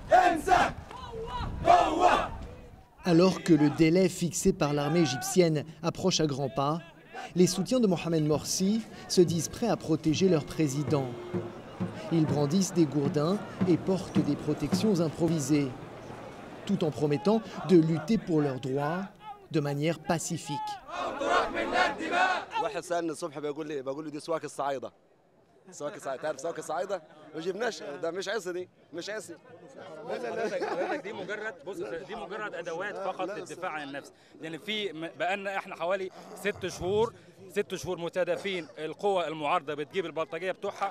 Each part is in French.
Alors que le délai fixé par l'armée égyptienne approche à grands pas, les soutiens de Mohamed Morsi se disent prêts à protéger leur président. Ils brandissent des gourdins et portent des protections improvisées, tout en promettant de lutter pour leurs droits de manière pacifique. تعرف سواك الصعايده ما جبناش ده مش عصي دي مش عصي دي مجرد بص دي مجرد ادوات فقط للدفاع عن النفس لان في بقالنا احنا حوالي 6 شهور متدافين القوى المعارضه بتجيب البلطجيه بتوعها.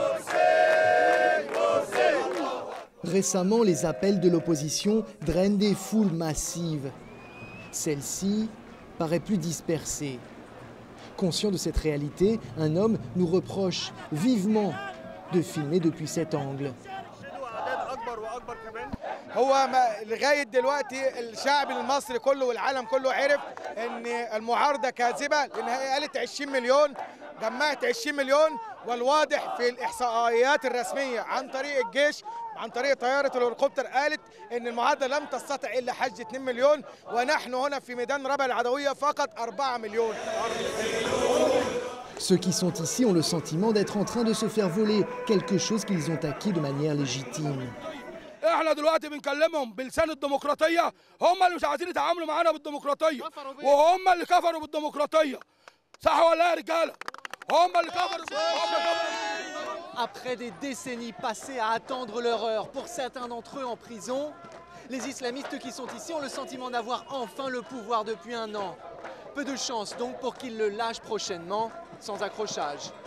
Récemment, les appels de l'opposition drainent des foules massives. Celle-ci paraît plus dispersée. Conscient de cette réalité, un homme nous reproche vivement de filmer depuis cet angle. هو لغايه دلوقتي الشعب المصري كله والعالم كله عرف ان المعارضه كاذبه لان هي قالت 20 مليون جمعت 20 مليون والواضح في الاحصائيات الرسميه عن طريق الجيش عن طريق طياره الهليكوبتر قالت ان المعارضه لم تستطع الا حج 2 مليون ونحن هنا في ميدان ربع العدويه فقط 4 مليون. Ceux qui sont ici ont le sentiment d'être en train de se faire voler quelque chose qu'ils ont acquis de manière légitime. احنا دلوقتي بنكلمهم بلسان الديمقراطيه، هم اللي مش عايزين يتعاملوا معانا بالديمقراطيه وهم اللي كفروا بالديمقراطيه. صح ولا يا رجاله؟ هم اللي كفروا. Après des décennies passées à attendre leur heure, pour certains d'entre eux en prison, les islamistes qui sont ici ont le sentiment d'avoir enfin le pouvoir depuis un an. Peu de chance donc pour qu'ils le lâchent prochainement, sans accrochage.